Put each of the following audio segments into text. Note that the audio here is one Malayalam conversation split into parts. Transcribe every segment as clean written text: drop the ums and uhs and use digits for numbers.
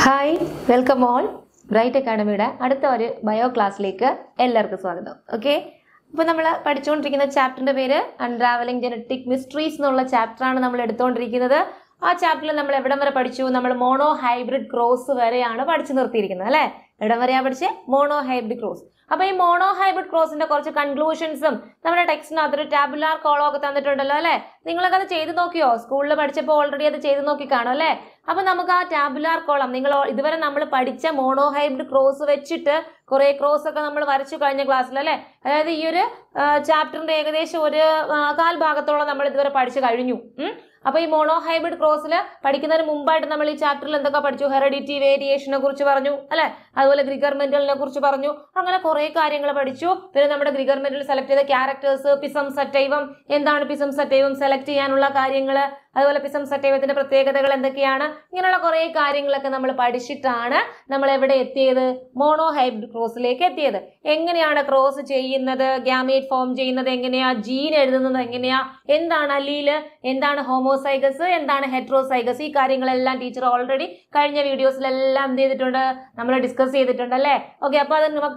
ഹായ് വെൽക്കം ഓൾ ബ്രൈറ്റ് അക്കാഡമിയുടെ അടുത്ത ഒരു ബയോ ക്ലാസ്സിലേക്ക് എല്ലാവർക്കും സ്വാഗതം. ഓക്കെ, അപ്പോൾ നമ്മൾ പഠിച്ചുകൊണ്ടിരിക്കുന്ന ചാപ്റ്ററിൻ്റെ പേര് അൺട്രാവലിംഗ് ജനറ്റിക് മിസ്റ്ററീസ് എന്നുള്ള ചാപ്റ്ററാണ് നമ്മൾ എടുത്തുകൊണ്ടിരിക്കുന്നത്. ആ ചാപ്റ്ററിൽ നമ്മൾ എവിടം വരെ പഠിച്ചു? നമ്മൾ മോണോ ഹൈബ്രിഡ് ക്രോസ് വരെയാണ് പഠിച്ചു നിർത്തിയിരിക്കുന്നത് അല്ലേ? എവിടം വരെയാണ് പഠിച്ചേ? Mono hybrid cross. അപ്പോൾ ഈ മോണോ ഹൈബ്രിഡ് ക്രോസിന്റെ കുറച്ച് കൺക്ലൂഷൻസും നമ്മുടെ ടെക്സ്റ്റിനകത്ത് ഒരു ടാബുലാർ കോളം ഒക്കെ തന്നിട്ടുണ്ടല്ലോ അല്ലേ? നിങ്ങളൊക്കെ അത് ചെയ്ത് നോക്കിയോ? സ്കൂളിൽ പഠിച്ചപ്പോൾ ഓൾറെഡി അത് ചെയ്ത് നോക്കി കാണും അല്ലേ? അപ്പൊ നമുക്ക് ആ ടാബുലാർ കോളം ഇതുവരെ നമ്മൾ പഠിച്ച മോണോ ഹൈബ്രിഡ് ക്രോസ് വെച്ചിട്ട് കുറെ ക്രോസ് ഒക്കെ നമ്മൾ വരച്ചു കഴിഞ്ഞ ക്ലാസ്സിൽ അല്ലേ? അതായത് ഈ ഒരു ചാപ്റ്ററിന്റെ ഏകദേശം ഒരു കാൽ ഭാഗത്തോളം നമ്മൾ ഇതുവരെ പഠിച്ചു കഴിഞ്ഞു. അപ്പൊ ഈ മോണോ ഹൈബ്രിഡ് ക്രോസിൽ പഠിക്കുന്നതിന് മുമ്പായിട്ട് നമ്മൾ ഈ ചാപ്റ്ററിൽ എന്തൊക്കെ പഠിച്ചു? ഹെറിഡിറ്റി, വേരിയേഷനെ കുറിച്ച് പറഞ്ഞു അല്ലെ? അതുപോലെ ഗ്രിഗർ മെന്റലിനെ കുറിച്ച് പറഞ്ഞു. അങ്ങനെ കുറെ കാര്യങ്ങൾ പഠിച്ചു. പിന്നെ നമ്മുടെ ഗ്രിഗർ മെന്റൽ സെലക്ട് ചെയ്ത ക്യാരക്ടേഴ്സ്, പിസം സറ്റൈവം, എന്താണ് പിസം സറ്റൈവം സെലക്ട് ചെയ്യാനുള്ള കാര്യങ്ങള്, അതുപോലെ പിസം സറ്റൈവത്തിന്റെ പ്രത്യേകതകൾ എന്തൊക്കെയാണ്, ഇങ്ങനെയുള്ള കുറെ കാര്യങ്ങളൊക്കെ നമ്മൾ പഠിച്ചിട്ടാണ് നമ്മൾ എവിടെ എത്തിയത്? മോണോ ഹൈബ്രിഡ് ക്രോസിലേക്ക് എത്തിയത്. എങ്ങനെയാണ് ക്രോസ് ചെയ്യുന്നത്, ഗ്യാമേറ്റ് ഫോം ചെയ്യുന്നത് എങ്ങനെയാ, ജീൻ എഴുതുന്നത് എങ്ങനെയാ, എന്താണ് അല്ലീല്, എന്താണ് ഹോമോസൈഗസ്, എന്താണ് ഹെട്രോസൈഗസ്, ഈ കാര്യങ്ങളെല്ലാം ടീച്ചർ ഓൾറെഡി കഴിഞ്ഞ വീഡിയോസിലെല്ലാം എന്ത് ചെയ്തിട്ടുണ്ട്? നമ്മൾ ഡിസ്കസ് ചെയ്തിട്ടുണ്ട് അല്ലേ? ഓക്കെ, അപ്പൊ അത് നമുക്ക്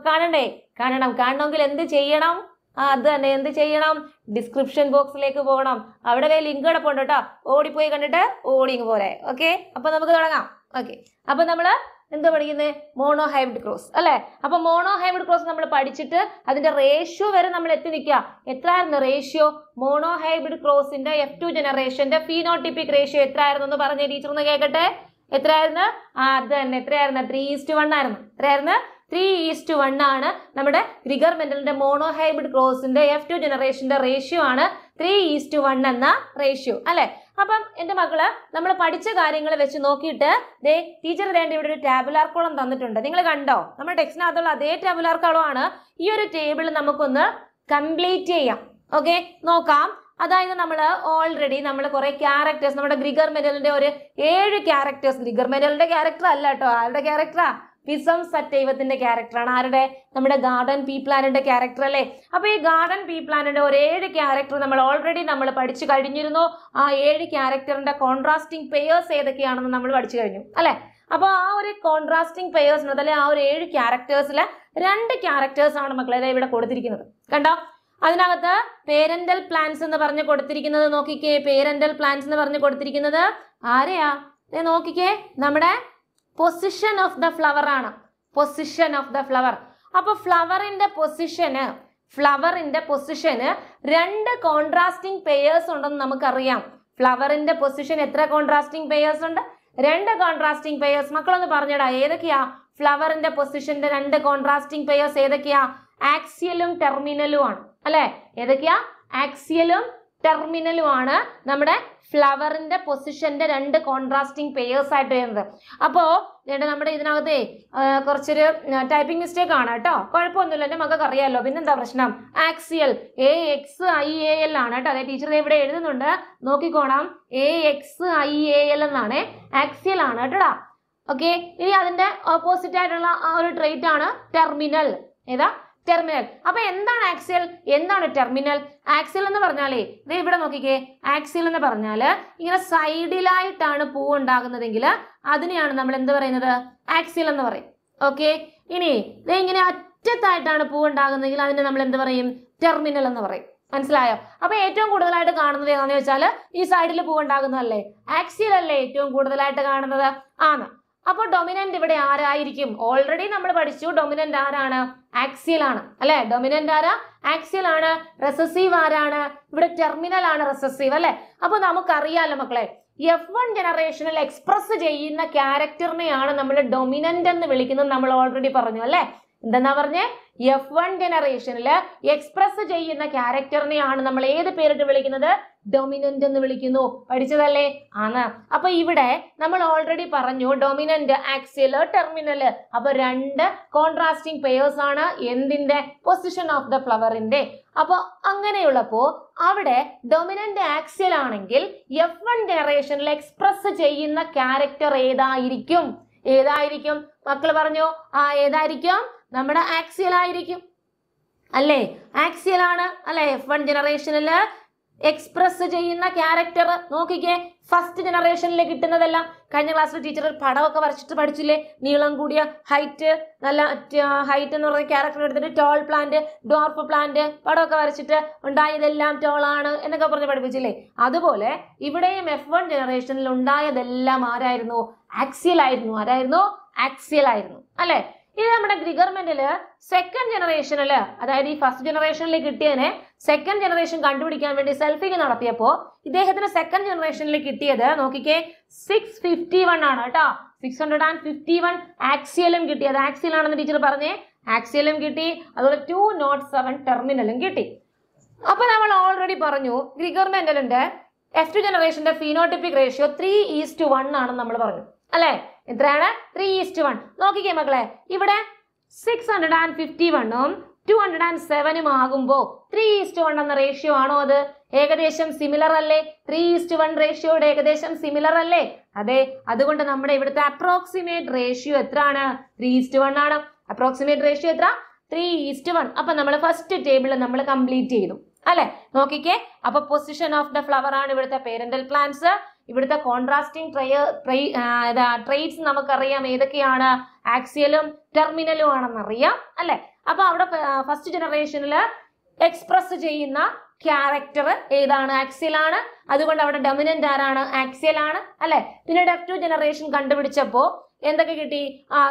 കാണണമെങ്കിൽ എന്ത് ചെയ്യണം? അത് തന്നെ, എന്ത് ചെയ്യണം? ഡിസ്ക്രിപ്ഷൻ ബോക്സിലേക്ക് പോകണം. അവിടെ ലിങ്ക് കിടപ്പുണ്ട് കേട്ടോ. ഓടിപ്പോയി കണ്ടിട്ട് ഓടിങ് പോലെ. ഓക്കെ, അപ്പൊ നമുക്ക് തുടങ്ങാം. ഓക്കെ, അപ്പൊ നമ്മള് എന്താ പഠിക്കുന്നത്? മോണോ ഹൈബ്രിഡ് ക്രോസ് അല്ലെ? അപ്പൊ മോണോ ഹൈബ്രിഡ് ക്രോസ് നമ്മൾ പഠിച്ചിട്ട് അതിന്റെ റേഷ്യോ വരെ നമ്മൾ എത്തി നിൽക്കുക. എത്രയായിരുന്നു റേഷ്യോ? മോണോ ഹൈബ്രിഡ് ക്രോസിന്റെ F2 ജനറേഷന്റെ ഫീനോട്ടിപ്പിക് റേഷ്യോ എത്രയായിരുന്നു എന്ന് പറഞ്ഞ ടീച്ചർ ഒന്ന് കേൾക്കട്ടെ. എത്രയായിരുന്നു? അത് തന്നെ, എത്രയായിരുന്നു? 3:1 ആയിരുന്നു. എത്രയായിരുന്നു? 3:1 ആണ് നമ്മുടെ ഗ്രിഗർ മെന്റലിന്റെ മോണോ ഹൈബ്രിഡ് ക്രോസിന്റെ F2 ജനറേഷന്റെ റേഷ്യോ ആണ് 3:1 എന്ന റേഷ്യോ അല്ലെ? അപ്പം എന്റെ മക്കള് നമ്മൾ പഠിച്ച കാര്യങ്ങൾ വെച്ച് നോക്കിയിട്ട് ടീച്ചർ വേണ്ടി ഇവിടെ ഒരു ടാബുലാർ കോളം തന്നിട്ടുണ്ട്. നിങ്ങൾ കണ്ടോ? നമ്മുടെ ടെക്സ്റ്റിനകത്തുള്ള അതേ ടാബുലാർ കോളമാണ്. ഈ ഒരു ടേബിൾ നമുക്കൊന്ന് കംപ്ലീറ്റ് ചെയ്യാം. ഓക്കെ, നോക്കാം. അതായത് നമ്മൾ ഓൾറെഡി കുറെ ക്യാരക്ടേഴ്സ്, നമ്മുടെ ഗ്രിഗർ മെന്റലിന്റെ ഒരു 7 ക്യാരക്ടേഴ്സ്, ഗ്രിഗർ മെന്റലിന്റെ ക്യാരക്ടർ അല്ല കേട്ടോ. ആരുടെ ക്യാരക്ടറാ? പിസം സറ്റൈവത്തിന്റെ ക്യാരക്ടറാണ്. ആരുടെ? നമ്മുടെ ഗാർഡൻ പീ പ്ലാന്റിന്റെ ക്യാരക്ടർ അല്ലേ? അപ്പൊ ഈ ഗാർഡൻ പീ പ്ലാന്റിന്റെ ഒരു 7 ക്യാരക്ടർ നമ്മൾ ഓൾറെഡി പഠിച്ചു കഴിഞ്ഞിരുന്നു. ആ 7 ക്യാരക്ടറിന്റെ കോൺട്രാസ്റ്റിംഗ് പെയേഴ്സ് ഏതൊക്കെയാണെന്ന് നമ്മൾ പഠിച്ചു കഴിഞ്ഞു അല്ലെ? അപ്പൊ ആ ഒരു കോൺട്രാസ്റ്റിംഗ് പെയേഴ്സ് അല്ലെ, ആ ഒരു 7 ക്യാരക്ടേഴ്സിലെ 2 ക്യാരക്ടേഴ്സ് ആണ് മക്കളെ ഇവിടെ കൊടുത്തിരിക്കുന്നത്. കണ്ടോ? അതിനകത്ത് പേരന്റൽ പ്ലാന്റ്സ് എന്ന് പറഞ്ഞ് കൊടുത്തിരിക്കുന്നത് നോക്കിക്കേ. പേരന്റൽ പ്ലാന്റ്സ് എന്ന് പറഞ്ഞ് കൊടുത്തിരിക്കുന്നത് ആരെയാ? നോക്കിക്കേ, നമ്മുടെ പൊസിഷൻ ഓഫ് ദ ഫ്ലവർ ആണ്. Position of the flower. അപ്പൊ ഫ്ലവറിന്റെ പൊസിഷന് 2 കോൺട്രാസ്റ്റിംഗ് പെയേഴ്സ് ഉണ്ടെന്ന് നമുക്കറിയാം. ഫ്ലവറിന്റെ പൊസിഷൻ എത്ര കോൺട്രാസ്റ്റിംഗ് പെയേഴ്സ് ഉണ്ട്? 2 കോൺട്രാസ്റ്റിംഗ് പെയേഴ്സ്. മക്കളൊന്ന് പറഞ്ഞടാ, ഏതൊക്കെയാ ഫ്ലവറിന്റെ പൊസിഷന്റെ 2 കോൺട്രാസ്റ്റിംഗ് പെയേഴ്സ്? ഏതൊക്കെയാ? ആക്സിയലും ടെർമിനലും ആണ് അല്ലെ? ഏതൊക്കെയാ? ആക്സിയലും ടെർമിനലും ആണ് നമ്മുടെ ഫ്ലവറിന്റെ പൊസിഷന്റെ 2 കോൺട്രാസ്റ്റിംഗ് പെയേഴ്സ് ആയിട്ട് വരുന്നത്. അപ്പോ നമ്മുടെ ഇതിനകത്തെ കുറച്ചൊരു ടൈപ്പിംഗ് മിസ്റ്റേക്ക് ആണ് കേട്ടോ. കുഴപ്പമൊന്നുമില്ല, എന്റെ മക്കൾക്ക് അറിയാലോ, പിന്നെന്താ പ്രശ്നം? ആക്സിയൽ AXIAL ആണ് കേട്ടോ. അതെ, ടീച്ചർ ഇവിടെ എഴുതുന്നുണ്ട്, നോക്കിക്കോണം. AXIAL എന്നാണ്. ആക്സിയൽ ആണ് കേട്ടോടാ. ഓക്കെ, ഇനി അതിന്റെ ഓപ്പോസിറ്റ് ആയിട്ടുള്ള ആ ഒരു ട്രേറ്റ് ആണ് ടെർമിനൽ. ഏതാ? ടെർമിനൽ. അപ്പൊ എന്താണ് ആക്സിയൽ, എന്താണ് ടെർമിനൽ? ആക്സിയൽ എന്ന് പറഞ്ഞാലേ ഇവിടെ നോക്കിക്കേ. ആക്സിയൽ എന്ന് പറഞ്ഞാല് ഇങ്ങനെ സൈഡിലായിട്ടാണ് പൂ ഉണ്ടാകുന്നതെങ്കിൽ അതിനെയാണ് നമ്മൾ എന്ത് പറയുന്നത്? ആക്സിയൽ എന്ന് പറയും. ഓക്കെ, ഇനി ഇങ്ങനെ അറ്റത്തായിട്ടാണ് പൂ ഉണ്ടാകുന്നതെങ്കിൽ അതിനെ നമ്മൾ എന്ത് പറയും? ടെർമിനൽ എന്ന് പറയും. മനസ്സിലായോ? അപ്പൊ ഏറ്റവും കൂടുതലായിട്ട് കാണുന്നത് ഏതാണെന്ന് വെച്ചാൽ ഈ സൈഡിൽ പൂ ഉണ്ടാകുന്നതല്ലേ? ആക്സിയൽ അല്ലേ ഏറ്റവും കൂടുതലായിട്ട് കാണുന്നത്? ആണ്. അപ്പോൾ ഡൊമിനന്റ് ഇവിടെ ആരായിരിക്കും? ഓൾറെഡി നമ്മൾ പഠിച്ചു, ഡൊമിനന്റ് ആരാണ്? ആക്സിയൽ ആണ് അല്ലെ? ഡൊമിനന്റ് ആരാ? ആക്സിയൽ ആണ്. റെസസീവ് ആരാണ്? ഇവിടെ ടെർമിനൽ ആണ് റെസസീവ് അല്ലെ? അപ്പൊ നമുക്കറിയാലോ മക്കളെ, F1 ജനറേഷനിൽ എക്സ്പ്രസ് ചെയ്യുന്ന ക്യാരക്ടറിനെയാണ് നമ്മൾ ഡൊമിനന്റ് എന്ന് വിളിക്കുന്നത്. നമ്മൾ ഓൾറെഡി പറഞ്ഞു അല്ലെ? എന്തെന്നാ പറഞ്ഞേ? F1 ജനറേഷനിൽ എക്സ്പ്രസ് ചെയ്യുന്ന ക്യാരക്ടറിനെയാണ് നമ്മൾ ഏത് പേരിട്ട് വിളിക്കുന്നത്? ഡൊമിനന്റ് എന്ന് വിളിക്കുന്നു. പഠിച്ചതല്ലേ? ആണ്. അപ്പൊ ഇവിടെ നമ്മൾ ഓൾറെഡി പറഞ്ഞു ഡൊമിനന്റ്, ആക്സിയൽ, ടെർമിനൽ. അപ്പൊ 2 കോൺട്രാസ്റ്റിംഗ് പെയേഴ്സ് ആണ് എന്തിന്റെ? പൊസിഷൻ ഓഫ് ദ ഫ്ലവറിന്റെ. അപ്പൊ അങ്ങനെയുള്ളപ്പോ അവിടെ ഡൊമിനന്റ് ആക്സിയൽ ആണെങ്കിൽ F1 ജനറേഷനിൽ എക്സ്പ്രസ് ചെയ്യുന്ന ക്യാരക്ടർ ഏതായിരിക്കും? ഏതായിരിക്കും മക്കൾ പറഞ്ഞു? ഏതായിരിക്കും? നമ്മുടെ ആക്സിയൽ ആയിരിക്കും അല്ലേ? ആക്സിയൽ ആണ് അല്ലെ? F1 ജനറേഷനിൽ എക്സ്പ്രസ് ചെയ്യുന്ന ക്യാരക്ടർ നോക്കിക്കേ. ഫസ്റ്റ് ജനറേഷനിൽ കിട്ടുന്നതെല്ലാം കഴിഞ്ഞ ക്ലാസ്സിൽ ടീച്ചർ പടമൊക്കെ വരച്ചിട്ട് പഠിച്ചില്ലേ? നീളം കൂടിയ ഹൈറ്റ്, നല്ല ഹൈറ്റ് എന്ന് പറയുന്ന ക്യാരക്ടർ എടുത്തിട്ട് ടോൾ പ്ലാന്റ്, ഡോർഫ് പ്ലാന്റ് പടമൊക്കെ വരച്ചിട്ട് ഉണ്ടായതെല്ലാം ടോൾ ആണ് എന്നൊക്കെ പറഞ്ഞ് പഠിപ്പിച്ചില്ലേ? അതുപോലെ ഇവിടെയും F1 ജനറേഷനിൽ ഉണ്ടായതെല്ലാം ആരായിരുന്നു? ആക്സിയൽ ആയിരുന്നു. ആരായിരുന്നു? ആക്സിയൽ ആയിരുന്നു അല്ലെ? ഇത് നമ്മുടെ ഗ്രിഗർമെന്റില് സെക്കൻഡ് ജനറേഷനില്, അതായത് ഈ ഫസ്റ്റ് ജനറേഷനിൽ കിട്ടിയതിനെ സെക്കൻഡ് ജനറേഷൻ കണ്ടുപിടിക്കാൻ വേണ്ടി സെൽഫിങ് നടത്തിയപ്പോ ഇദ്ദേഹത്തിന് സെക്കൻഡ് ജനറേഷനിൽ കിട്ടിയത് നോക്കിക്കേ 651 ആണ് കേട്ടോ. 651 ആക്സിയലും കിട്ടി. അത് ആക്സിയൽ ആണെന്ന് ടീച്ചർ പറഞ്ഞേ. ആക്സിയലും കിട്ടി, അതുപോലെ 207 ടെർമിനലും കിട്ടി. അപ്പൊ നമ്മൾ ഓൾറെഡി പറഞ്ഞു ഗ്രിഗർമെന്റലിന്റെ F2 ജനറേഷന്റെ ഫീനോട്ടിപ്പിക് റേഷ്യോ 3:1 ആണെന്ന് നമ്മൾ പറഞ്ഞു അല്ലെ? എത്രയാണ്? 3:1. നോക്കിക്കേ മക്കളെ, ഇവിടെ 651ഉം 207ഉം ആകുമ്പോ 3:1 എന്ന റേഷ്യോ ആണോ? അത് ഏകദേശം സിമിലർ അല്ലേ? 3:1 റേഷ്യോയുടെ ഏകദേശം സിമിലർ അല്ലേ? അതെ. അതുകൊണ്ട് നമ്മുടെ ഇവിടുത്തെ അപ്രോക്സിമേറ്റ് റേഷ്യോ എത്രയാണ്? 3:1 ആണ്. അപ്രോക്സിമേറ്റ് റേഷ്യോ എത്ര? 3:1. അപ്പൊ നമ്മൾ ഫസ്റ്റ് ടേബിൾ നമ്മൾ കംപ്ലീറ്റ് ചെയ്തു അല്ലെ? നോക്കിക്കേ, അപ്പൊ പൊസിഷൻ ഓഫ് ദ ഫ്ലവർ ആണ് ഇവിടുത്തെ പേരന്റൽ പ്ലാന്റ്സ്. ഇവിടുത്തെ കോൺട്രാസ്റ്റിംഗ് ട്രേറ്റ്സ് നമുക്കറിയാം ഏതൊക്കെയാണ്? ആക്സിയലും ടെർമിനലും ആണെന്നറിയാം അല്ലെ? അപ്പൊ അവിടെ ഫസ്റ്റ് ജനറേഷനിൽ എക്സ്പ്രസ് ചെയ്യുന്ന ക്യാരക്ടർ ഏതാണ്? ആക്സിയൽ ആണ്. അതുകൊണ്ട് അവിടെ ഡൊമിനന്റ് ആരാണ്? ആക്സിയൽ ആണ് അല്ലെ? പിന്നീട് F2 ജനറേഷൻ കണ്ടുപിടിച്ചപ്പോ എന്തൊക്കെ കിട്ടി?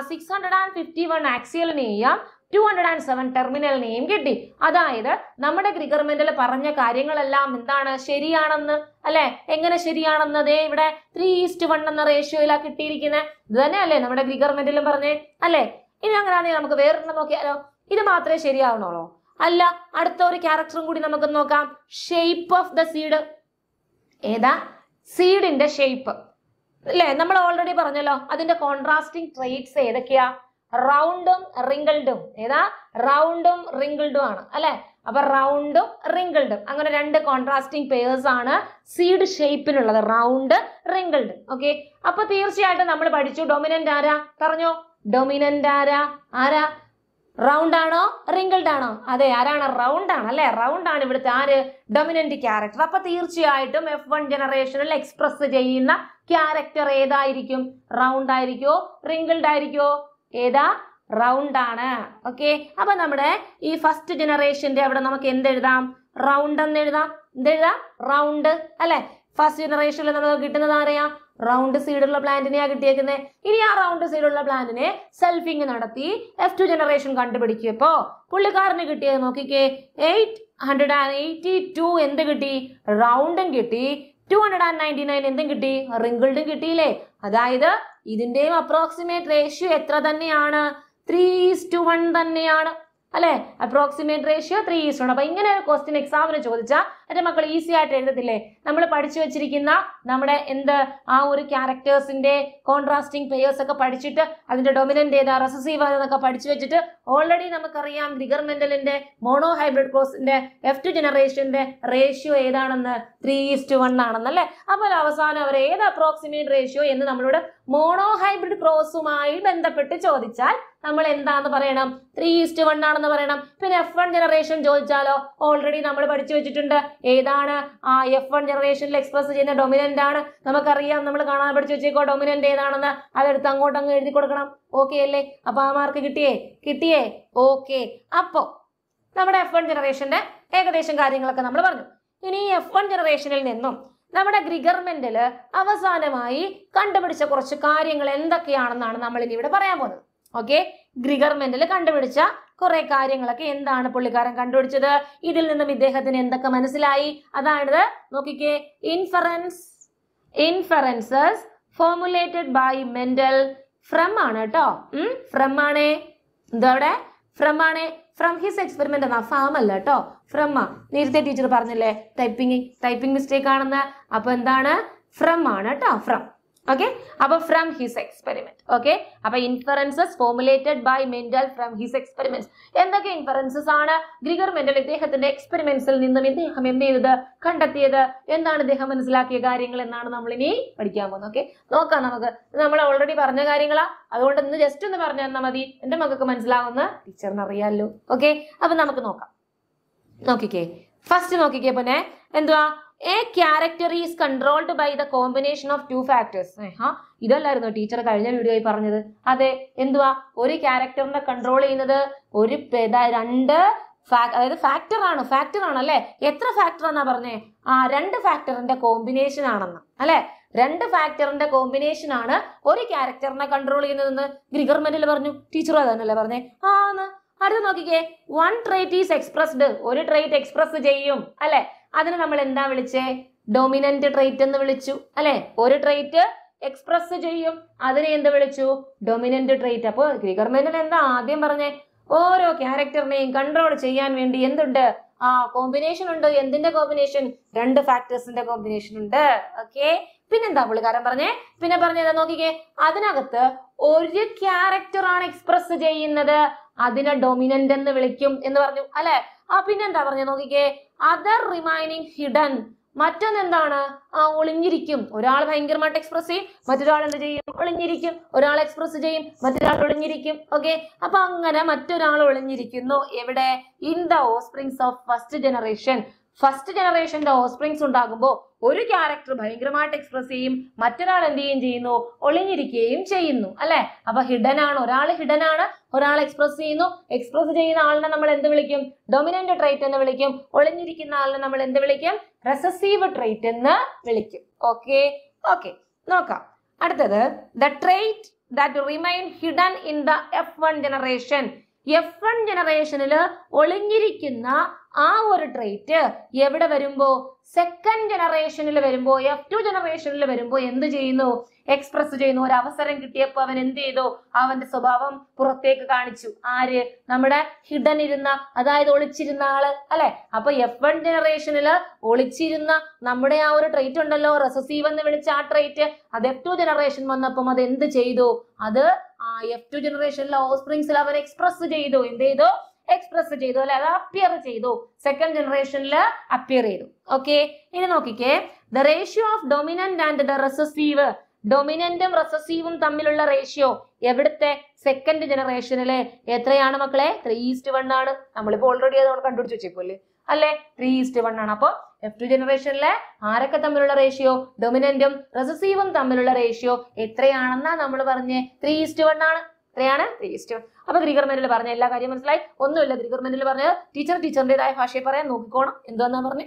651 ആക്സിയലിനെയും 207 ടെർമിനലിനെയും കിട്ടി. അതായത് നമ്മുടെ ഗ്രിഗർമെന്റിൽ പറഞ്ഞ കാര്യങ്ങളെല്ലാം എന്താണ്? ശരിയാണെന്ന് അല്ലെ? എങ്ങനെ ശരിയാണെന്ന്? ദേ ഇവിടെ 3:1 എന്ന റേഷ്യോയിലാ കിട്ടിയിരിക്കുന്നത്. ഇത് തന്നെ അല്ലേ നമ്മുടെ ഗ്രിഗർമെന്റിലും പറഞ്ഞേ അല്ലെ? ഇനി അങ്ങനെയാണെങ്കിൽ നമുക്ക് വേറൊരെണ്ണം നോക്കിയാലോ? ഇത് മാത്രമേ ശരിയാവണോളോ? അല്ല, അടുത്ത ഒരു ക്യാരക്ടറും കൂടി നമുക്ക് നോക്കാം. Shape of the seed. ഏതാ? സീഡിന്റെ ഷേപ്പ് അല്ലെ? നമ്മൾ ഓൾറെഡി പറഞ്ഞല്ലോ അതിന്റെ കോൺട്രാസ്റ്റിംഗ് ട്രേറ്റ്സ് ഏതൊക്കെയാ? റൗണ്ടും റിങ്കിൾഡും. ഏതാ? റൗണ്ടും റിങ്കിൾഡും ആണ് അല്ലെ? അപ്പൊ റൗണ്ടും റിങ്കിൾഡും അങ്ങനെ രണ്ട് കോൺട്രാസ്റ്റിംഗ് പെയേഴ്സ് ആണ് സീഡ് ഷേപ്പിനുള്ളത്, റൗണ്ട് റിങ്കിൾഡ്. ഓക്കെ, അപ്പൊ തീർച്ചയായിട്ടും നമ്മൾ പഠിച്ചു ഡൊമിനന്റ് ആരാ? പറഞ്ഞോ, ഡൊമിനന്റ് ആരാ? ആരാ? റൗണ്ട് ആണോ റിങ്കിൾഡ് ആണോ? അതെ, ആരാണ്? റൗണ്ട് ആണ് അല്ലെ? റൗണ്ട് ആണ് ഇവിടുത്തെ ആര്? Dominant character. അപ്പൊ തീർച്ചയായിട്ടും F1 ജനറേഷനിൽ എക്സ്പ്രസ് ചെയ്യുന്ന ക്യാരക്ടർ ഏതായിരിക്കും? റൗണ്ട് ആയിരിക്കോ റിങ്കിൾഡ് ആയിരിക്കോ? ഏതാ? റൗണ്ട് ആണ്. ഓക്കെ, അപ്പൊ നമ്മുടെ ഈ ഫസ്റ്റ് ജനറേഷന്റെ അവിടെ നമുക്ക് എന്തെഴുതാം? റൗണ്ട് എന്ന് എഴുതാം. എന്തെഴുതാം? റൗണ്ട് അല്ലെ? ഫസ്റ്റ് ജനറേഷനിൽ നമുക്ക് കിട്ടുന്നത് ആരെയാ? റൗണ്ട് സീഡുള്ള പ്ലാന്റിനെയാ കിട്ടിയേക്കുന്നത്. ഇനി ആ റൗണ്ട് സീഡുള്ള പ്ലാന്റിനെ സെൽഫിങ് നടത്തി F2 ജനറേഷൻ കണ്ടുപിടിക്കുമ്പോ പുള്ളിക്കാരന് കിട്ടിയത് നോക്കിക്കേ 882 എന്ത് കിട്ടി? റൗണ്ടും കിട്ടി. 299 എന്തും കിട്ടി? റിങ്കിൾഡും കിട്ടിയില്ലേ? അതായത് ഇതിന്റെയും അപ്രോക്സിമേറ്റ് റേഷ്യോ എത്ര തന്നെയാണ്? 3:1 തന്നെയാണ് അല്ലെ? Approximate ratio 3:1. അപ്പൊ ഇങ്ങനെ ഒരു ക്വസ്റ്റ്യൻ എക്സാമിന് ചോദിച്ചാൽ എന്റെ മക്കൾ ഈസി ആയിട്ട് എഴുതത്തില്ലേ? നമ്മൾ പഠിച്ചു വെച്ചിരിക്കുന്ന നമ്മുടെ ആ ഒരു ക്യാരക്ടേഴ്സിന്റെ കോൺട്രാസ്റ്റിംഗ് പെയേഴ്സ് ഒക്കെ പഠിച്ചിട്ട് അതിന്റെ ഡൊമിനന്റ് ഏതാ റെസസീവ് ഏതെന്നൊക്കെ പഠിച്ചു വെച്ചിട്ട് ഓൾറെഡി നമുക്കറിയാം ഗ്രിഗർമെന്റലിന്റെ മോണോ ഹൈബ്രിഡ് ക്രോസിന്റെ F2 ജനറേഷന്റെ റേഷ്യോ ഏതാണെന്ന്? 3:1 ആണെന്നല്ലേ? അപ്പോൾ അവസാനം അവർ ഏത് അപ്രോക്സിമേറ്റ് റേഷ്യോ എന്ന് നമ്മളോട് മോണോ ഹൈബ്രിഡ് ക്രോസുമായി ബന്ധപ്പെട്ട് ചോദിച്ചാൽ നമ്മൾ എന്താന്ന് പറയണം? 3:1 ആണെന്ന് പറയണം. പിന്നെ F1 ജനറേഷൻ ചോദിച്ചാലോ ഓൾറെഡി നമ്മൾ പഠിച്ചു വെച്ചിട്ടുണ്ട്. ഏതാണ്? ആ F1 ജനറേഷനിൽ എക്സ്പ്രസ് ചെയ്യുന്ന ഡൊമിനന്റ് ആണ്. നമുക്കറിയാം, നമ്മൾ കാണാൻ പഠിച്ചു വെച്ചേക്കോ ഡൊമിനന്റ് ഏതാണെന്ന്. അതെടുത്ത് അങ്ങോട്ടങ്ങ് എഴുതി കൊടുക്കണം. ഓക്കെ അല്ലേ? അപ്പൊ ആ മാർക്ക് കിട്ടിയേ? ഓക്കെ. അപ്പോ നമ്മുടെ F1 ജനറേഷന്റെ ഏകദേശം കാര്യങ്ങളൊക്കെ നമ്മൾ പറഞ്ഞു. ഇനി F1 ജനറേഷനിൽ നിന്നും നമ്മുടെ ഗ്രിഗർമെന്റില് അവസാനമായി കണ്ടുപിടിച്ച കുറച്ച് കാര്യങ്ങൾ എന്തൊക്കെയാണെന്നാണ് നമ്മൾ ഇനി ഇവിടെ പറയാൻ പോകുന്നത്. ഓക്കെ, ഗ്രിഗർമെന്റിൽ കണ്ടുപിടിച്ച കുറെ കാര്യങ്ങളൊക്കെ എന്താണ് പുള്ളിക്കാരൻ കണ്ടുപിടിച്ചത്? ഇതിൽ നിന്നും ഇദ്ദേഹത്തിന് എന്തൊക്കെ മനസ്സിലായി? അതായത് നോക്കിക്കേ, inferences formulated by Mendel from ആണ് കേട്ടോ. ഫ്രം ആണേ. എന്തവിടെ? ഫ്രം ആണേ. ഫ്രം ഹിസ് എക്സ്പെരിമെന്റ് എന്നാ, ഫാം അല്ല കേട്ടോ, ഫ്രം ആ. നേരത്തെ ടീച്ചർ പറഞ്ഞില്ലേ ടൈപ്പിംഗ് മിസ്റ്റേക്ക് ആണെന്ന്. അപ്പൊ എന്താണ്? ഫ്രം ആണ് കേട്ടോ, ഫ്രം. ഓക്കെ, അപ്പൊ ഫ്രം ഹിസ് എക്സ്പെരിമെന്റ്. ഓക്കെ, അപ്പൊ inferences formulated by Mendel from his experiments. എന്തൊക്കെ ഇൻഫറൻസസ് ആണ് ഗ്രിഗർ മെൻഡൽ ഇദ്ദേഹത്തിന്റെ എക്സ്പെരിമെന്റ്സിൽ നിന്നും ഇദ്ദേഹം എന്ത് ചെയ്തത്? കണ്ടെത്തിയത്? എന്താണ് ഇദ്ദേഹം മനസ്സിലാക്കിയ കാര്യങ്ങൾ എന്നാണ് നമ്മൾ ഇനി പഠിക്കാൻ പോകുന്നത്. ഓക്കെ, നോക്കാം നമുക്ക്. നമ്മൾ ഓൾറെഡി പറഞ്ഞ കാര്യങ്ങളാ, അതുകൊണ്ട് ഇന്ന് ജസ്റ്റ് ഒന്ന് പറഞ്ഞു തന്നാൽ മതി. എന്റെ മക്കൾക്ക് മനസ്സിലാവുന്ന ടീച്ചറിന് അറിയാമല്ലോ. ഓക്കെ, അപ്പൊ നമുക്ക് നോക്കാം. നോക്കിക്കേ, ഫസ്റ്റ് നോക്കിക്കേ പിന്നെ എന്തുവാ? A character is controlled by the combination of two factors. ഇതല്ലായിരുന്നു ടീച്ചർ കഴിഞ്ഞ വീഡിയോയിൽ പറഞ്ഞത്? അതെ, എന്തുവാ? ഒരു ക്യാരക്ടറിനെ കൺട്രോൾ ചെയ്യുന്നത് ഒരു രണ്ട് അതായത് ഫാക്ടർ ആണ് അല്ലെ? എത്ര ഫാക്ടർ എന്നാ പറഞ്ഞേ? രണ്ട് ഫാക്ടറിന്റെ കോമ്പിനേഷൻ ആണെന്ന് അല്ലെ? രണ്ട് ഫാക്ടറിന്റെ കോമ്പിനേഷൻ ആണ് ഒരു ക്യാരക്ടറിനെ കൺട്രോൾ ചെയ്യുന്നതെന്ന് ഗ്രിഗർമെന്റിൽ പറഞ്ഞു. ടീച്ചർ അതന്നല്ലേ പറഞ്ഞേ? അടുത്ത് നോക്കിക്കേ, വൺ ട്രേറ്റ് ഈസ് എക്സ്പ്രസ്ഡ്. ഒരു ട്രേറ്റ് എക്സ്പ്രസ് ചെയ്യും അല്ലെ? അതിന് നമ്മൾ എന്താ വിളിച്ചേ? ഡൊമിനന്റ് ട്രേറ്റ് എന്ന് വിളിച്ചു അല്ലെ? ഒരു ട്രേറ്റ് എക്സ്പ്രസ് ചെയ്യും, അതിനെ എന്ത് വിളിച്ചു? Dominant trait. അപ്പോൾ ഗ്രിഗർമെന്റിൽ എന്താ ആദ്യം പറഞ്ഞേ? ഓരോ ക്യാരക്ടറിനെയും കൺട്രോൾ ചെയ്യാൻ വേണ്ടി എന്തുണ്ട്? കോമ്പിനേഷൻ ഉണ്ട്. എന്തിന്റെ കോമ്പിനേഷൻ? രണ്ട് ഫാക്ടേഴ്സിന്റെ കോമ്പിനേഷൻ ഉണ്ട്. ഓക്കെ, പിന്നെന്താ പുള്ളിക്കാരൻ പറഞ്ഞേ? പിന്നെ പറഞ്ഞത് നോക്കിക്കേ, അതിനകത്ത് ഒരു ക്യാരക്ടർ ആണ് എക്സ്പ്രസ് ചെയ്യുന്നത്, അതിനെ ഡൊമിനന്റ് എന്ന് വിളിക്കും എന്ന് പറഞ്ഞു അല്ലെ? പിന്നെന്താ പറഞ്ഞ നോക്കിക്കേ, അതർ റിമൈനിങ് ഹിഡൻ. മറ്റൊന്നെന്താണ്? ഒളിഞ്ഞിരിക്കും. ഒരാൾ ഭയങ്കരമായിട്ട് എക്സ്പ്രസ് ചെയ്യും, മറ്റൊരാൾ എന്ത് ചെയ്യും? ഒളിഞ്ഞിരിക്കും. ഒരാൾ എക്സ്പ്രസ് ചെയ്യും, മറ്റൊരാൾ ഒളിഞ്ഞിരിക്കും. ഓക്കെ, അപ്പൊ അങ്ങനെ മറ്റൊരാൾ ഒളിഞ്ഞിരിക്കുന്നു. എവിടെ? In the offsprings of first generation. First ജനറേഷന്റെ ഓഫ്സ്പ്രിങ്സ് ഉണ്ടാകുമ്പോൾ ഒരു ക്യാരക്ടർ ഭയങ്കരമായിട്ട് എക്സ്പ്രസ് ചെയ്യും, മറ്റൊരാൾ എന്ത് ചെയ്യുന്നു? ഒളിഞ്ഞിരിക്കുകയും ചെയ്യുന്നു അല്ലെ? അപ്പൊ ഹിഡൻ ആണ്. ഒരാൾ ഹിഡൻ ആണ്, ഒരാൾ എക്സ്പ്രസ് ചെയ്യുന്നു. എക്സ്പ്രസ് ചെയ്യുന്ന ആളിനെ നമ്മൾ എന്ത് വിളിക്കും? ഡൊമിനന്റ് ട്രേറ്റ് എന്ന് വിളിക്കും. ഒളിഞ്ഞിരിക്കുന്ന ആളിനെ നമ്മൾ എന്ത് വിളിക്കും? റെസസീവ് ട്രേറ്റ് എന്ന് വിളിക്കും. ഓക്കെ, നോക്കാം. അടുത്തത്, the trait that remain hidden in the F1 generation. F1 ജനറേഷനിൽ ഒളിഞ്ഞിരിക്കുന്ന ആ ഒരു ട്രേറ്റ് എവിടെ വരുമ്പോ? സെക്കൻഡ് ജനറേഷനിൽ വരുമ്പോ, F2 ജനറേഷനിൽ വരുമ്പോ എന്ത് ചെയ്യുന്നു? എക്സ്പ്രസ് ചെയ്യുന്നു. ഒരു അവസരം കിട്ടിയപ്പോ അവൻ എന്ത് ചെയ്തു? അവന്റെ സ്വഭാവം പുറത്തേക്ക് കാണിച്ചു. ആര്? നമ്മുടെ ഹിഡൻ ഇരുന്ന, അതായത് ഒളിച്ചിരുന്ന ആള് അല്ലെ? അപ്പൊ F1 ജനറേഷനില് ഒളിച്ചിരുന്ന നമ്മുടെ ആ ഒരു ട്രേറ്റ് ഉണ്ടല്ലോ, റെസസീവ് എന്ന് വിളിച്ച ആ ട്രേറ്റ്, അത് F2 ജനറേഷൻ വന്നപ്പം അത് എന്ത് ചെയ്തു? അത് F2 ജനറേഷനിലെ ഓഫ്സ്പ്രിങ്സിൽ അവൻ എക്സ്പ്രസ് ചെയ്തു. എന്ത് ചെയ്തു? എക്സ്പ്രസ് ചെയ്തു അല്ലെ? അത് അപ്പിയർ ചെയ്തു. സെക്കൻഡ് ജനറേഷനിൽ അപ്പിയർ ചെയ്തു. ഓക്കെ, ഇനി നോക്കിക്കേ, the ratio of dominant and the recessive. ഡൊമിനന്റും റെസസീവും തമ്മിലുള്ള റേഷ്യോ എവിടുത്തെ? സെക്കൻഡ് ജനറേഷനിലെ എത്രയാണ് മക്കളെ? 3:1 ആണ്. നമ്മളിപ്പോ ഓൾറെഡി അത് നമ്മൾ കണ്ടുപിടിച്ച് വെച്ചേക്കല്ലേ അല്ലെ? 3:1 ആണ്. അപ്പൊ F2 ജനറേഷനിലെ ആരൊക്കെ തമ്മിലുള്ള റേഷ്യോ? ഡൊമിനന്റും റെസസീവും തമ്മിലുള്ള റേഷ്യോ എത്രയാണെന്നാ നമ്മൾ പറഞ്ഞേ? 3:1 ആണ്. എത്രയാണ്? 3:1. അപ്പൊ ഗ്രിഗർമെന്റിൽ പറഞ്ഞ എല്ലാ കാര്യം മനസ്സിലായി? ഒന്നുമില്ല, ഗ്രിഗർമെന്റിൽ പറഞ്ഞത് ടീച്ചറിന്റേതായ ഭാഷയെ പറയാൻ നോക്കിക്കോണം. എന്താന്നാ പറഞ്ഞേ?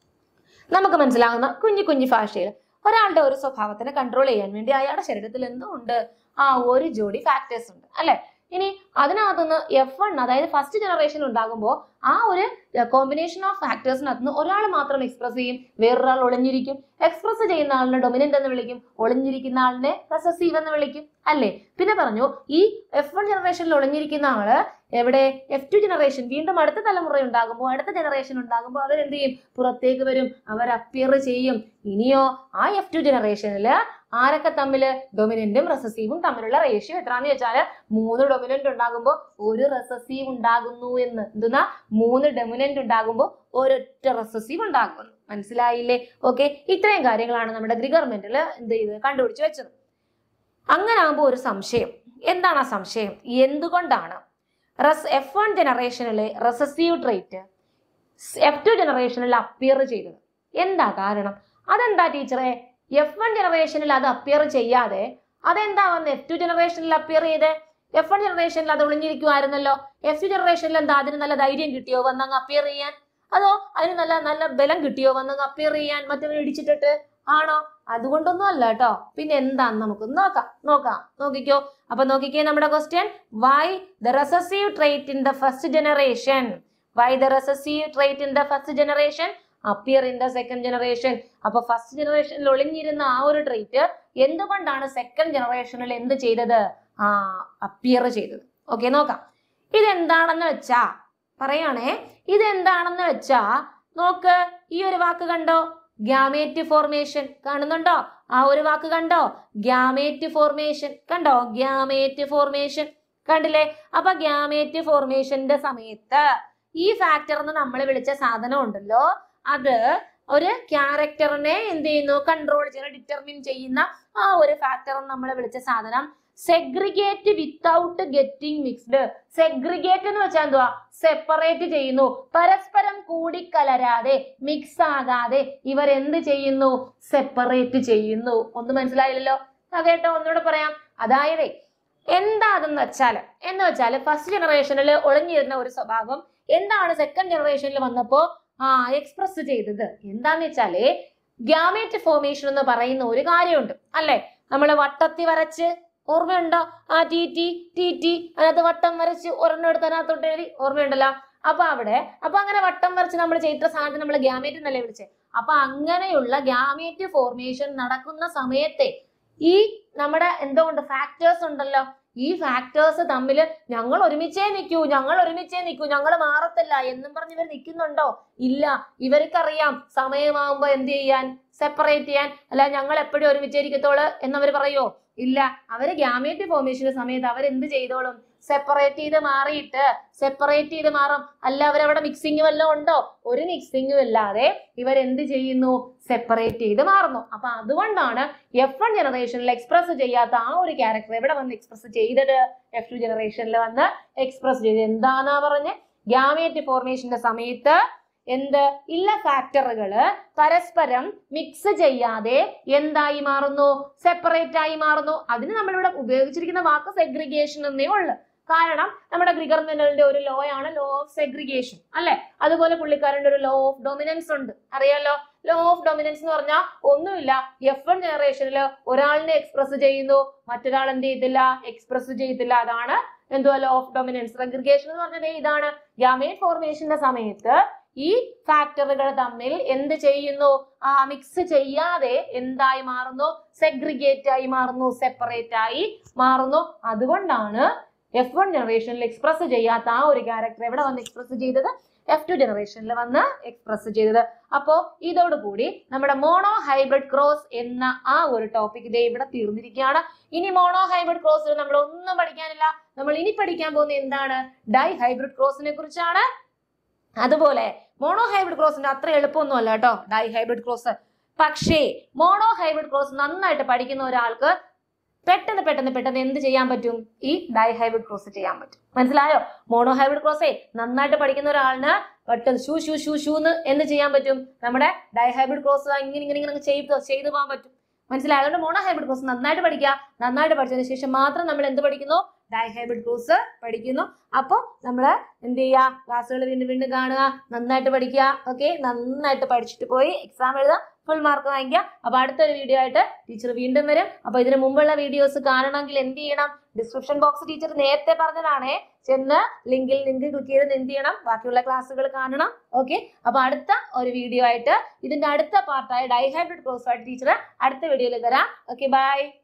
നമുക്ക് മനസ്സിലാവുന്ന കുഞ്ഞു കുഞ്ഞു ഭാഷയിൽ ഒരാളുടെ ഒരു സ്വഭാവത്തിനെ കൺട്രോൾ ചെയ്യാൻ വേണ്ടി അയാളുടെ ശരീരത്തിൽ എന്തോ ഉണ്ട്? ഒരു ജോഡി ഫാക്ടേഴ്സ് ഉണ്ട് അല്ലെ? ഇനി അതിനകത്തുനിന്ന് F1 അതായത് ഫസ്റ്റ് ജനറേഷൻ ഉണ്ടാകുമ്പോൾ ആ ഒരു കോമ്പിനേഷൻ ഓഫ് ഫാക്ടേഴ്സിനകത്തുനിന്ന് ഒരാൾ മാത്രം എക്സ്പ്രസ് ചെയ്യും, വേറൊരാൾ ഒളിഞ്ഞിരിക്കും. എക്സ്പ്രസ് ചെയ്യുന്ന ആളിനെ ഡൊമിനന്റ് എന്ന് വിളിക്കും, ഒളിഞ്ഞിരിക്കുന്ന ആളിനെ റെസസീവ് എന്ന് വിളിക്കും അല്ലേ? പിന്നെ പറഞ്ഞു, ഈ F1 ജനറേഷനിൽ ഒളിഞ്ഞിരിക്കുന്ന ആള് എവിടെ? F2 ജനറേഷൻ വീണ്ടും അടുത്ത തലമുറ ഉണ്ടാകുമ്പോൾ, അടുത്ത ജനറേഷൻ ഉണ്ടാകുമ്പോൾ അവരെന്ത് ചെയ്യും? പുറത്തേക്ക് വരും, അവർ അപ്പിയർ ചെയ്യും. ഇനിയോ ആ F2 ജനറേഷനില് ആരൊക്കെ തമ്മില്? ഡൊമിനന്റും റെസസീവും തമ്മിലുള്ള റേഷ്യോ എത്രാന്ന് വെച്ചാല് 3 ഡൊമിനന്റ് ഉണ്ടാകുമ്പോൾ 1 റെസസീവ് ഉണ്ടാകുന്നു എന്ന്. എന്തെന്നാ? 3 ഡൊമിനന്റ് ഉണ്ടാകുമ്പോൾ ഒരൊറ്റ റെസസീവ് ഉണ്ടാകുന്നു. മനസ്സിലായില്ലേ? ഓക്കെ, ഇത്രയും കാര്യങ്ങളാണ് നമ്മുടെ ഗ്രിഗർമെന്റിൽ എന്ത് ചെയ്ത് കണ്ടുപിടിച്ച് വെച്ചത്. അങ്ങനെ ആകുമ്പോൾ ഒരു സംശയം. എന്താണ് ആ സംശയം? എന്തുകൊണ്ടാണ് F1 ജനറേഷനിലെ റെസസീവ് ട്രേറ്റ് F2 ജനറേഷനിൽ അപ്പിയർ ചെയ്തത്? എന്താ കാരണം? അതെന്താ ടീച്ചറെ? F1 ജനറേഷനിൽ അത് അപ്പിയർ ചെയ്യാതെ അതെന്താ വന്ന് F2 ജനറേഷനിൽ അപ്പിയർ ചെയ്ത്? F1 ജനറേഷനിൽ അത് ഒളിഞ്ഞിരിക്കുമായിരുന്നല്ലോ. F2 ജനറേഷനിൽ എന്താ അതിന് നല്ല ധൈര്യം കിട്ടിയോ വന്നങ്ങ് അപ്പിയർ ചെയ്യാൻ? അതോ അതിന് നല്ല ബലം കിട്ടിയോ വന്നങ്ങ് അപ്പിയർ ചെയ്യാൻ മറ്റവനെ ഇടിച്ചിട്ടിട്ട്? ആണോ? അതുകൊണ്ടൊന്നും അല്ല കേട്ടോ. പിന്നെ എന്താന്ന് നമുക്ക് നോക്കിക്കോ. അപ്പൊ നോക്കിക്കേ നമ്മുടെ question, why the recessive trait in the first generation? Why the recessive trait in the first generation appear in the second generation? അപ്പൊ ഫസ്റ്റ് ജനറേഷനിൽ ഒളിഞ്ഞിരുന്ന ആ ഒരു ട്രേറ്റ് എന്തുകൊണ്ടാണ് സെക്കൻഡ് ജനറേഷനിൽ എന്ത് ചെയ്തത്? അപ്പിയർ ചെയ്തത്. ഓക്കെ, നോക്കാം. ഇതെന്താണെന്ന് വെച്ചാ പറയാണേ. ഇതെന്താണെന്ന് വെച്ചാ നോക്ക്, ഈ ഒരു വാക്ക് കണ്ടോ? Gamete formation. കാണുന്നുണ്ടോ? ആ ഒരു വാക്ക് കണ്ടോ? Gamete formation. കണ്ടോ? ഗ്യാമേറ്റ് ഫോർമേഷൻ കണ്ടില്ലേ? അപ്പൊ ഗ്യാമേറ്റ് ഫോർമേഷന്റെ സമയത്ത് ഈ ഫാക്ടർ എന്ന് നമ്മൾ വിളിച്ച സാധനം ഉണ്ടല്ലോ, അത് ഒരു ക്യാരക്ടറിനെ എന്ത് ചെയ്യുന്നു? കൺട്രോൾ ചെയ്യുന്ന, ഡിറ്റർമിൻ ചെയ്യുന്ന ആ ഒരു ഫാക്ടർ നമ്മൾ വിളിച്ച സാധനം segregate without getting mixed. Segregate എന്ന് വെച്ചാൽ എന്തുവാ? സെപ്പറേറ്റ് ചെയ്യുന്നു. പരസ്പരം കൂടിക്കലരാതെ മിക്സ് ആകാതെ ഇവർ എന്ത് ചെയ്യുന്നു? സെപ്പറേറ്റ് ചെയ്യുന്നു. ഒന്നും മനസ്സിലായില്ലല്ലോ? കേട്ടോ, ഒന്നുകൂടെ പറയാം. അതായത് എന്താ അതെന്ന് വെച്ചാൽ ഫസ്റ്റ് ജനറേഷനിൽ ഒളിഞ്ഞിരുന്ന ഒരു സ്വഭാവം എന്താണ് സെക്കൻഡ് ജനറേഷനിൽ വന്നപ്പോ എക്സ്പ്രസ് ചെയ്തത് എന്താന്ന് വെച്ചാല് ഗ്യാമേറ്റ് ഫോർമേഷൻ എന്ന് പറയുന്ന ഒരു കാര്യമുണ്ട് അല്ലെ. നമ്മൾ വട്ടത്തി വരച്ച് ഓർമ്മയുണ്ടോ? ടി അതിനകത്ത് വട്ടം വരച്ച് ഒരെണ്ണം എടുത്ത് അതിനകത്തോട്ട് എഴുതി, ഓർമ്മയുണ്ടല്ലോ? അപ്പൊ അങ്ങനെ വട്ടം വരച്ച് നമ്മൾ ചെയ്ത സാധനത്തിന് നമ്മൾ ഗ്യാമേറ്റ് എന്നല്ലേ വിളിച്ചേ. അപ്പൊ അങ്ങനെയുള്ള ഗ്യാമേറ്റ് ഫോർമേഷൻ നടക്കുന്ന സമയത്തെ ഈ നമ്മുടെ എന്തുകൊണ്ട് ഫാക്ടേഴ്സ് ഉണ്ടല്ലോ, ഈ ഫാക്ടേഴ്സ് തമ്മിൽ ഞങ്ങൾ ഒരുമിച്ചേ നിൽക്കൂ, ഞങ്ങൾ മാറത്തില്ല എന്നും പറഞ്ഞ് ഇവർ നിൽക്കുന്നുണ്ടോ? ഇല്ല. ഇവർക്കറിയാം സമയമാകുമ്പോ എന്ത് ചെയ്യാൻ? സെപ്പറേറ്റ് ചെയ്യാൻ. അല്ല ഞങ്ങൾ എപ്പോഴും ഒരുമിച്ചിരിക്കത്തോള് എന്നവർ പറയോ? ഇല്ല. അവര് ഗ്യാമേറ്റ് ഫോർമേഷന്റെ സമയത്ത് അവരെന്ത് ചെയ്തോളും? സെപ്പറേറ്റ് ചെയ്ത് മാറും. അല്ല അവരവിടെ മിക്സിങ് വല്ലതും ഉണ്ടോ? ഒരു മിക്സിങ്ങും ഇല്ലാതെ ഇവരെന്ത് ചെയ്യുന്നു? സെപ്പറേറ്റ് ചെയ്ത് മാറുന്നു. അപ്പൊ അതുകൊണ്ടാണ് F1 ജനറേഷനിൽ എക്സ്പ്രസ് ചെയ്യാത്ത ആ ഒരു ക്യാരക്ടർ എവിടെ വന്ന് എക്സ്പ്രസ് ചെയ്തത്? F2 ജനറേഷനിൽ വന്ന് എക്സ്പ്രസ് ചെയ്തത്. എന്താന്നാ പറഞ്ഞ്? ഗ്യാമേറ്റ് ഫോർമേഷന്റെ സമയത്ത് ഇല്ല ഫാക്ടറുകള് പരസ്പരം മിക്സ് ചെയ്യാതെ എന്തായി മാറുന്നു? സെപ്പറേറ്റ് ആയി മാറുന്നു. അതിന് നമ്മളിവിടെ ഉപയോഗിച്ചിരിക്കുന്ന വാക്ക് സെഗ്രിഗേഷൻ എന്നേ ഉള്ളു. കാരണം നമ്മുടെ ഗ്രിഗർ മെന്റലിന്റെ ഒരു ലോ ആണ് ലോ ഓഫ് സെഗ്രിഗേഷൻ അല്ലെ. അതുപോലെ പുള്ളിക്കാരന്റെ ഒരു ലോ ഓഫ് ഡൊമിനൻസ് ഉണ്ട്, അറിയാലോ. ലോ ഓഫ് ഡൊമിനൻസ് എന്ന് പറഞ്ഞാൽ ഒന്നുമില്ല, F1 ജനറേഷനിൽ ഒരാളിനെ എക്സ്പ്രസ് ചെയ്യുന്നു, മറ്റൊരാൾ എന്ത് ചെയ്തില്ല? എക്സ്പ്രസ് ചെയ്തില്ല. അതാണ് എന്തുവാ? Law of dominance. സെഗ്രിഗേഷൻ എന്ന് പറഞ്ഞത് ഇതാണ്. ഗ്യാമേറ്റ് ഫോർമേഷന്റെ സമയത്ത് ഈ ഫാക്ടറുകൾ തമ്മിൽ എന്ത് ചെയ്യുന്നു? മിക്സ് ചെയ്യാതെ എന്തായി മാറുന്നു? സെഗ്രിഗേറ്റ് ആയി മാറുന്നു, സെപ്പറേറ്റ് ആയി മാറുന്നു. അതുകൊണ്ടാണ് F1 ജനറേഷനിൽ എക്സ്പ്രസ് ചെയ്യാത്ത ആ ഒരു ക്യാരക്ടർ എവിടെ വന്ന് എക്സ്പ്രസ് ചെയ്തത്? F2 ജനറേഷനിൽ വന്ന് എക്സ്പ്രസ് ചെയ്തത്. അപ്പോ ഇതോടുകൂടി നമ്മുടെ മോണോ ഹൈബ്രിഡ് ക്രോസ് എന്ന ആ ഒരു ടോപ്പിക് ഇതേ ഇവിടെ തീർന്നിരിക്കുകയാണ്. ഇനി മോണോ ഹൈബ്രിഡ് ക്രോസിൽ നമ്മൾ ഒന്നും പഠിക്കാനില്ല. നമ്മൾ ഇനി പഠിക്കാൻ പോകുന്നത് എന്താണ്? ഡൈ ഹൈബ്രിഡ് ക്രോസിനെ കുറിച്ചാണ്. അതുപോലെ മോണോ ഹൈബ്രിഡ് ക്രോസിന്റെ അത്ര എളുപ്പമൊന്നും അല്ല കേട്ടോ ഡൈ ഹൈബ്രിഡ് ക്രോസ്. പക്ഷേ മോണോ ഹൈബ്രിഡ് ക്രോസ് നന്നായിട്ട് പഠിക്കുന്ന ഒരാൾക്ക് പെട്ടെന്ന് എന്ത് ചെയ്യാൻ പറ്റും? ഈ ഡൈ ഹൈബ്രിഡ് ക്രോസ് ചെയ്യാൻ പറ്റും. മനസ്സിലായോ? മോണോ ഹൈബ്രിഡ് ക്രോസേ നന്നായിട്ട് പഠിക്കുന്ന ഒരാളിന് പെട്ടെന്ന് ഷൂന്ന് എന്ത് ചെയ്യാൻ പറ്റും? നമ്മുടെ ഡൈ ഹൈബ്രിഡ് ക്രോസ് ഇങ്ങനെ ചെയ്തു പോകാൻ പറ്റും. മനസ്സിലായോ? അതുകൊണ്ട് മോണോ ഹൈബ്രിഡ് ക്രോസ് നന്നായിട്ട് പഠിക്കുക. നന്നായിട്ട് പഠിച്ചതിന് ശേഷം മാത്രം നമ്മൾ എന്ത് പഠിക്കുന്നു? ഡൈ ഹൈബ്രിഡ് ക്രോസ് പഠിക്കുന്നു. അപ്പോൾ നമ്മൾ എന്ത് ചെയ്യുക? ക്ലാസ്സുകൾ വീണ്ടും കാണുക, നന്നായിട്ട് പഠിക്കുക. ഓക്കെ, നന്നായിട്ട് പഠിച്ചിട്ട് പോയി എക്സാം എഴുതുക, ഫുൾ മാർക്ക് വാങ്ങിക്കുക. അപ്പൊ അടുത്തൊരു വീഡിയോ ആയിട്ട് ടീച്ചർ വീണ്ടും വരും. അപ്പൊ ഇതിനു മുമ്പുള്ള വീഡിയോസ് കാണണമെങ്കിൽ എന്ത് ചെയ്യണം? ഡിസ്ക്രിപ്ഷൻ ബോക്സ് ടീച്ചർ നേരത്തെ പറഞ്ഞതാണേ, ചെന്ന് ലിങ്ക് ക്ലിക്ക് ചെയ്ത് എന്ത് ചെയ്യണം? ബാക്കിയുള്ള ക്ലാസ്സുകൾ കാണണം. ഓക്കെ, അപ്പൊ അടുത്ത ഒരു വീഡിയോ ആയിട്ട് ഇതിന്റെ അടുത്ത പാർട്ടായ ഡൈ ഹൈബ്രിഡ് ക്രോസ് ആയിട്ട് ടീച്ചർ അടുത്ത വീഡിയോയിൽ തരാം. Okay, by.